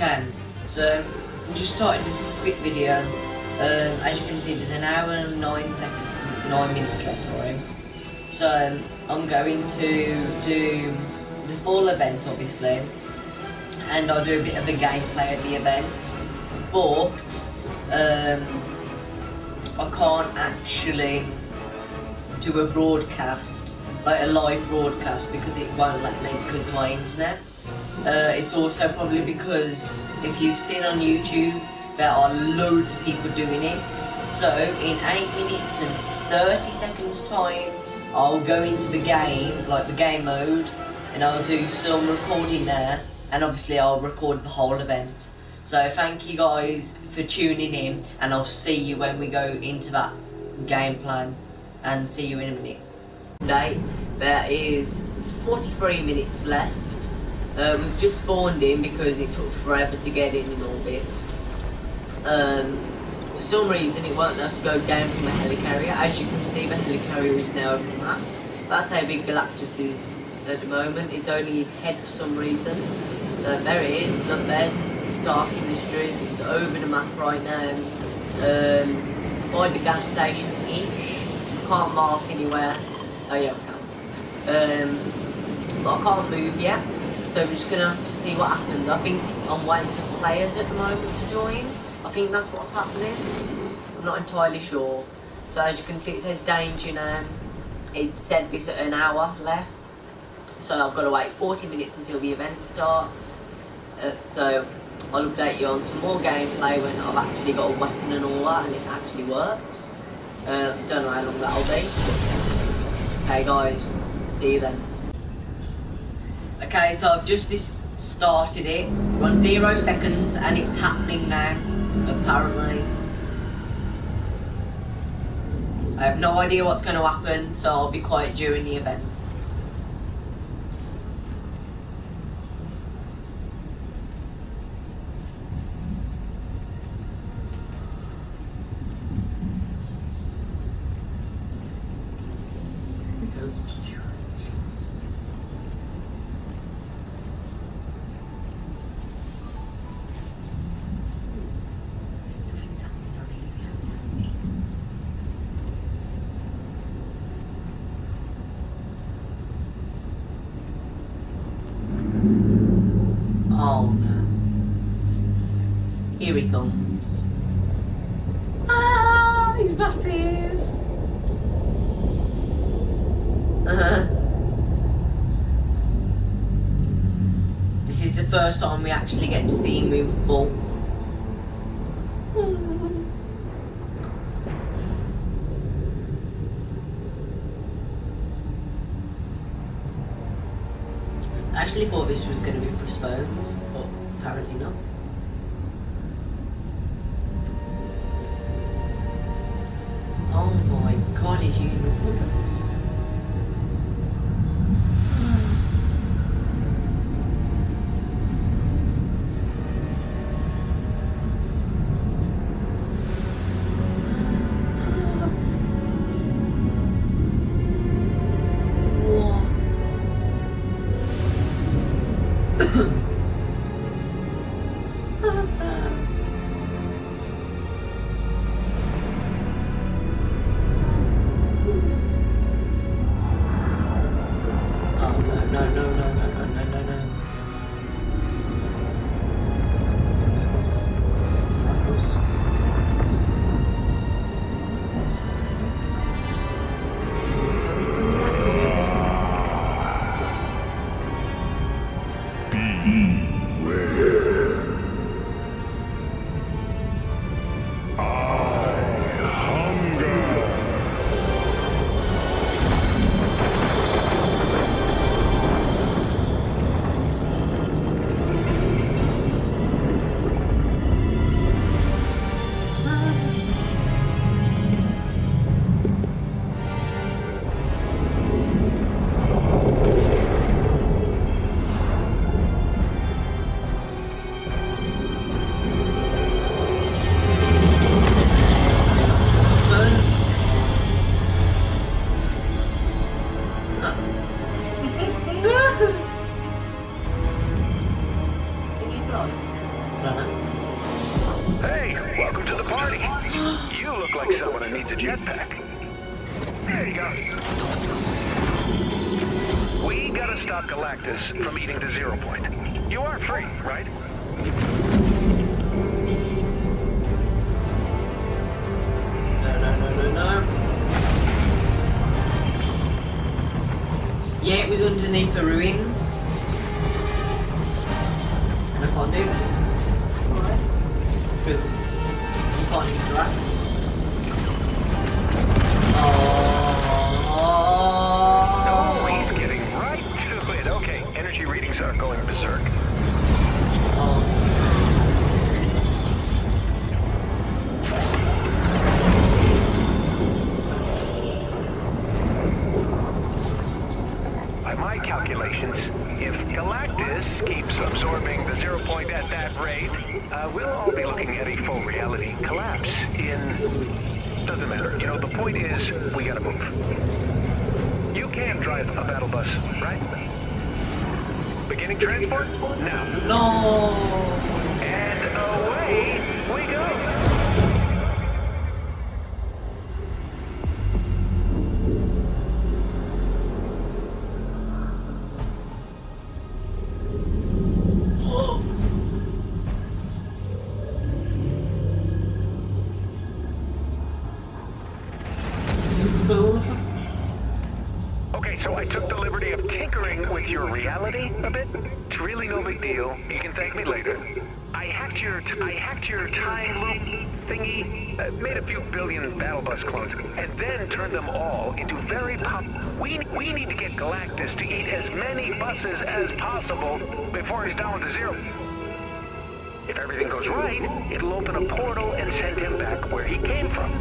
Okay, so I'm just starting a quick video. As you can see, there's an hour and 9 minutes left, sorry. So I'm going to do the full event, obviously, and I'll do a bit of a gameplay of the event, but I can't actually do a broadcast, like a live broadcast, because it won't let me because of my internet. It's also probably because if you've seen on YouTube, there are loads of people doing it. So in 8 minutes and 30 seconds time, I'll go into the game, like the game mode, and I'll do some recording there, and obviously I'll record the whole event. So thank you guys for tuning in, and I'll see you when we go into that game plan, and see you in a minute. Today, there is 43 minutes left. We've just spawned in because it took forever to get in orbit. For some reason it won't let us go down from the helicarrier. As you can see, the helicarrier is now over the map. That's how big Galactus is at the moment. It's only his head for some reason. So there it is. Look, there's Stark Industries. It's over the map right now. By the gas station-ish. I can't mark anywhere. Oh yeah, I can. But I can't move yet. So we're just going to have to see what happens. I think I'm waiting for players at the moment to join. I think that's what's happening. I'm not entirely sure. So as you can see, it says danger now. It said this at an hour left. So I've got to wait 40 minutes until the event starts. So I'll update you on some more gameplay when I've actually got a weapon and all that and it actually works. Don't know how long that'll be. Okay guys, see you then. Okay, so I've just started it. We're on 0 seconds and it's happening now, apparently. I have no idea what's going to happen, so I'll be quiet during the event. Oh no. Here he comes. Ah, he's massive. This is the first time we actually get to see him in full. I actually thought this was going to be postponed, but apparently not. Oh my god, is enormous. Hey, welcome to the party. You look like someone who needs a jetpack. There you go. We gotta stop Galactus from eating the 0 point. You are free, right? No. Yeah, it was underneath the ruins. And I can't do anything. Alright. Because you can't interact. Oh, he's getting right to it. Okay, energy readings are going berserk. By my calculations, if Galactus keeps absorbing the 0 point at that rate, we'll all be looking at a full reality collapse in... Doesn't matter. You know, the point is, we gotta move. You can drive a battle bus, right? Beginning transport? Now. No! And away we go! Okay, so I took the liberty of tinkering with your reality a bit. It's really no big deal. You can thank me later. I hacked your time loop thingy, made a few billion battle bus clones, and then turned them all into very We need to get Galactus to eat as many buses as possible before he's down to 0. If everything goes right, it'll open a portal and send him back where he came from.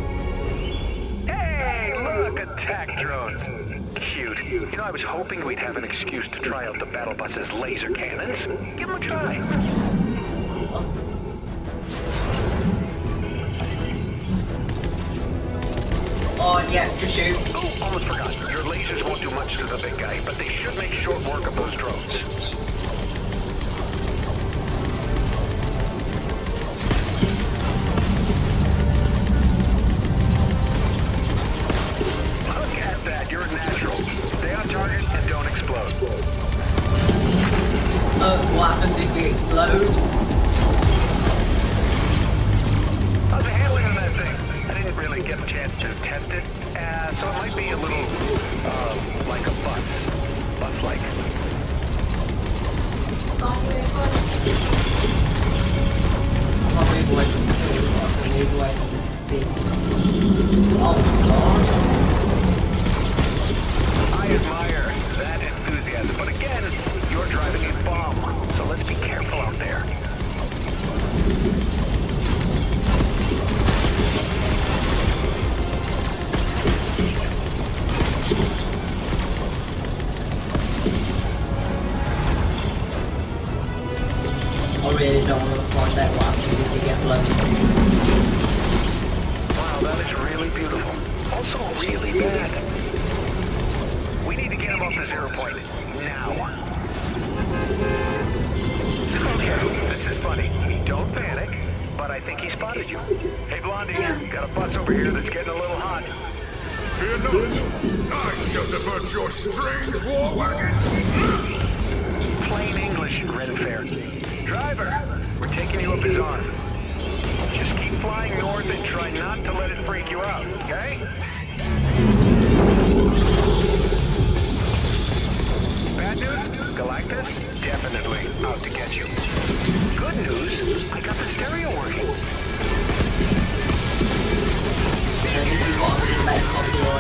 Hey, look, attack drones. Cute. You know, I was hoping we'd have an excuse to try out the battle bus's laser cannons. Give them a try. Oh, yeah, just shoot. Oh, almost forgot. Your lasers won't do much to the big guy, but they should make short work of those drones. Look at that. You're natural. Stay on target and don't explode. What happens if we explode? How's the handling on that thing? I didn't really get a chance to test it, so it might be a little, like a bus. Bus-like. I admire that enthusiasm, but again, you're driving a bomb, so let's be careful out there. I really don't want to find out what happens if we get blown. Wow, that is really beautiful. Also really bad. We need to get him off the 0 point. Now. Okay, this is funny. Don't panic, but I think he spotted you. Hey, Blondie, got a bus over here that's getting a little hot. Fear not. I shall divert your strange war wagon. Plain English, Red Fair. Driver, we're taking you up his arm. Just keep flying north and try not to let it freak you out, okay? Bad news? Galactus? Definitely out to get you. Good news? I got the stereo working. And this is what I'm going to make popular.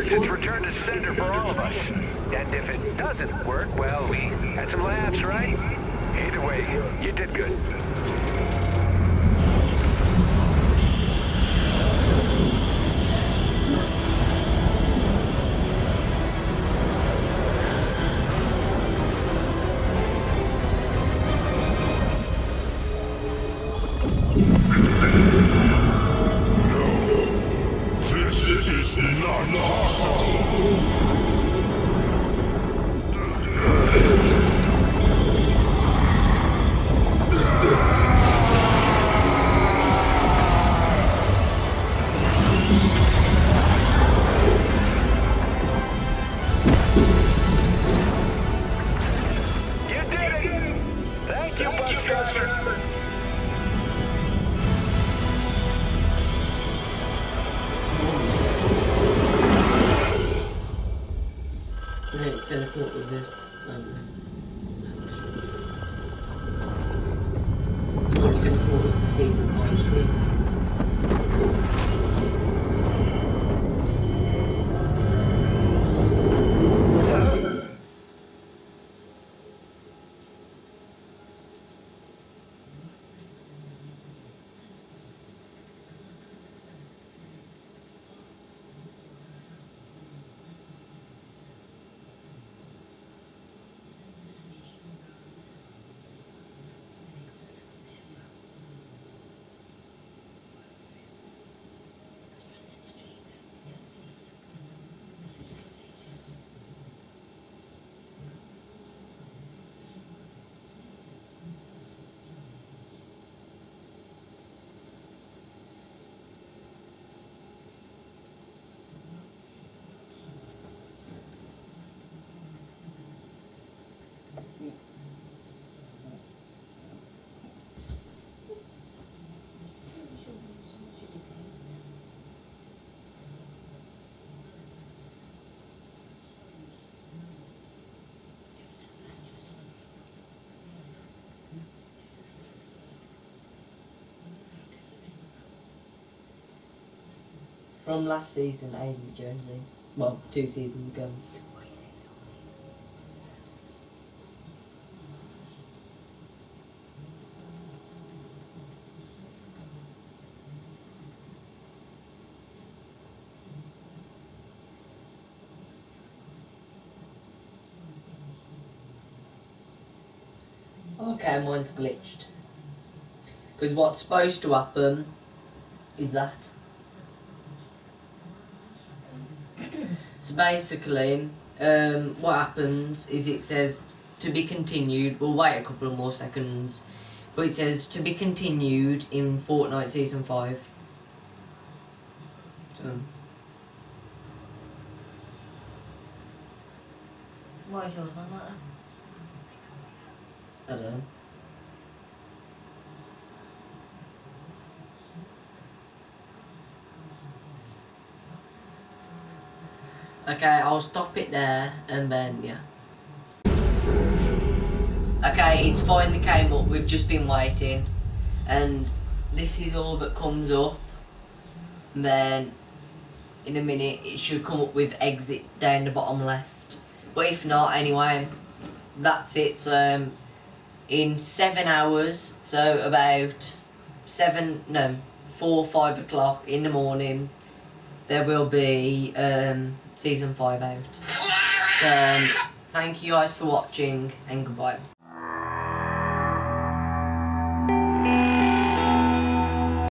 works, it's return to sender for all of us. And if it doesn't work, well, we had some laughs, right? Either way, you did good. This is not possible. You did it! Thank you, bus driver. No, it's going to come up with the it's going to come up with the season 5 screen. From last season, Amy Jonesy. Well, 2 seasons ago. Okay, mine's glitched. Because what's supposed to happen is that. So basically, what happens is it says to be continued. We'll wait a couple of more seconds. But it says to be continued in Fortnite Season 5. So. Why is yours on that? I don't know. Okay, I'll stop it there and then, yeah. Okay, it's finally came up, we've just been waiting. And this is all that comes up. And then, in a minute, it should come up with exit down the bottom left. But if not, anyway, that's it. So, in 7 hours, so about 4 or 5 o'clock in the morning, there will be Season 5 out. So, thank you guys for watching, and goodbye.